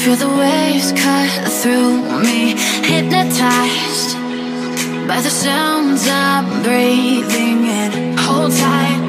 Feel the waves cut through me, hypnotized by the sounds I'm breathing in. Hold tight,